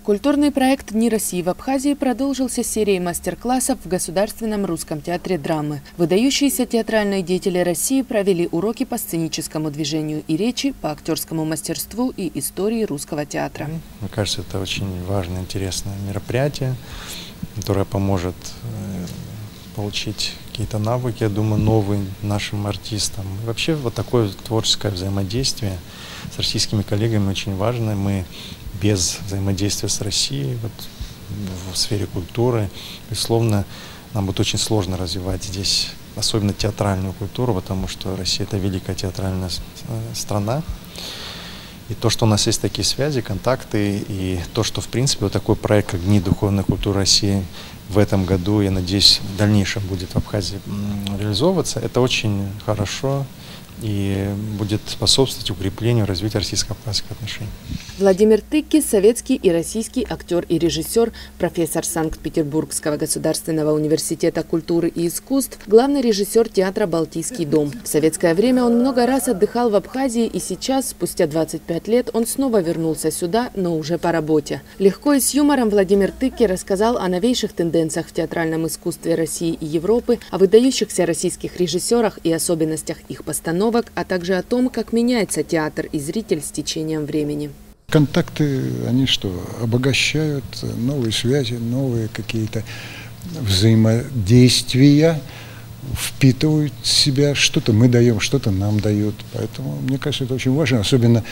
Культурный проект «Дни России» в Абхазии продолжился серией мастер-классов в Государственном русском театре драмы. Выдающиеся театральные деятели России провели уроки по сценическому движению и речи, по актерскому мастерству и истории русского театра. Мне кажется, это очень важное, интересное мероприятие, которое поможет получить какие-то навыки, я думаю, новые нашим артистам. И вообще вот такое творческое взаимодействие с российскими коллегами очень важно. Мы без взаимодействия с Россией вот, в сфере культуры, безусловно, нам будет очень сложно развивать здесь, особенно театральную культуру, потому что Россия – это великая театральная страна. И то, что у нас есть такие связи, контакты, и то, что, в принципе, вот такой проект, как «Дни духовной культуры России» в этом году, я надеюсь, в дальнейшем будет в Абхазии реализовываться, это очень хорошо и будет способствовать укреплению, развитию российско-абхазских отношений. Владимир Тыкки – советский и российский актер и режиссер, профессор Санкт-Петербургского государственного университета культуры и искусств, главный режиссер театра «Балтийский дом». В советское время он много раз отдыхал в Абхазии, и сейчас, спустя 25 лет, он снова вернулся сюда, но уже по работе. Легко и с юмором Владимир Тыкки рассказал о новейших тенденциях в театральном искусстве России и Европы, о выдающихся российских режиссерах и особенностях их постановок, а также о том, как меняется театр и зритель с течением времени. Контакты, они что, обогащают, новые связи, новые какие-то взаимодействия, впитывают в себя, что-то мы даем, что-то нам дают. Поэтому, мне кажется, это очень важно, особенно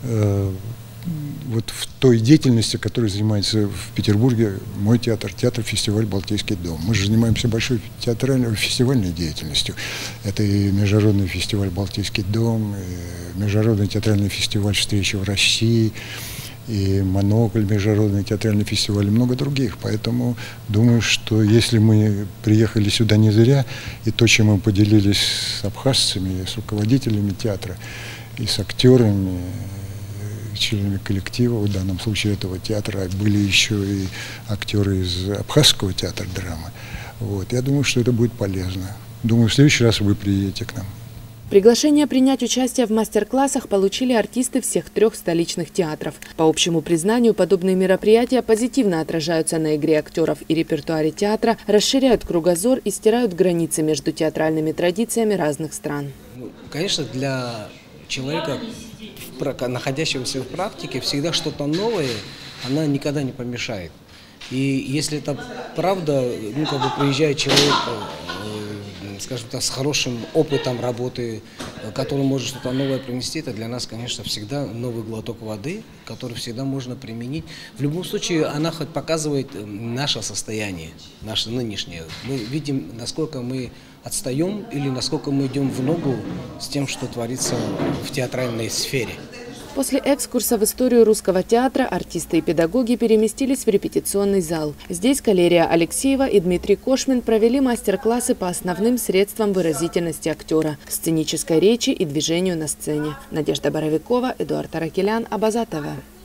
вот в той деятельности, которой занимается в Петербурге мой театр, театр-фестиваль «Балтийский дом». Мы же занимаемся большой театральной фестивальной деятельностью. Это и международный фестиваль «Балтийский дом», и международный театральный фестиваль «Встречи в России», и «Монокль», международный театральный фестиваль, и много других. Поэтому думаю, что если мы приехали сюда не зря, и то, чем мы поделились с абхазцами, с руководителями театра, и с актерами, членами коллектива, в данном случае этого театра, были еще и актеры из Абхазского театра драмы. Вот. Я думаю, что это будет полезно. Думаю, в следующий раз вы приедете к нам. Приглашение принять участие в мастер-классах получили артисты всех 3 столичных театров. По общему признанию, подобные мероприятия позитивно отражаются на игре актеров и репертуаре театра, расширяют кругозор и стирают границы между театральными традициями разных стран. Конечно, для человека, находящегося в практике, всегда что-то новое, она никогда не помешает. И если это правда, приезжает человек, скажем так, с хорошим опытом работы, который может что-то новое принести, это для нас, конечно, всегда новый глоток воды, который всегда можно применить. В любом случае, она хоть показывает наше состояние, наше нынешнее. Мы видим, насколько мы отстаем или насколько мы идем в ногу с тем, что творится в театральной сфере. После экскурса в историю русского театра артисты и педагоги переместились в репетиционный зал. Здесь Калерия Алексеева и Дмитрий Кошмин провели мастер-классы по основным средствам выразительности актера – сценической речи и движению на сцене. Надежда Боровикова, Эдуард Аракелян, Абаза ТВ.